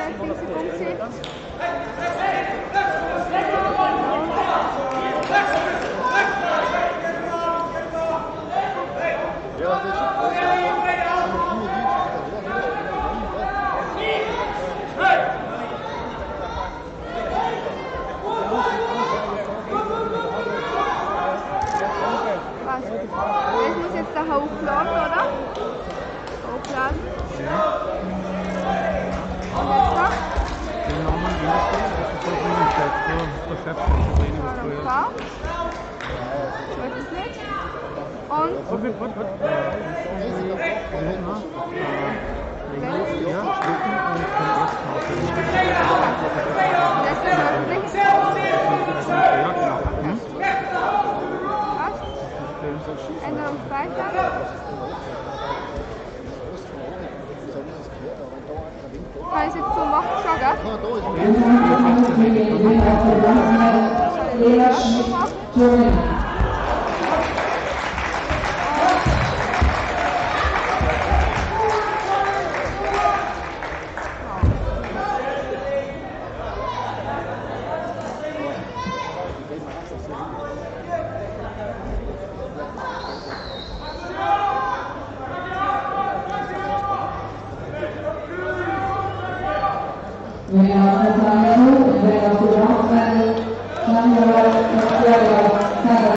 funktioniert. Ich muss jetzt da hochladen, oder? Hochladen. Ja. Und jetzt noch? Den Namen Winterstein, das ist auch nicht so Geschäftsprobleme wie früher. Ich weiß es nicht. Und? Okay, gut. Ja, Stücken und den ersten Das ist öffentlich. Ja, genau. Was? Änderungsbeitrag? Kann ich jetzt so machen, schon, gell? Terima kasih.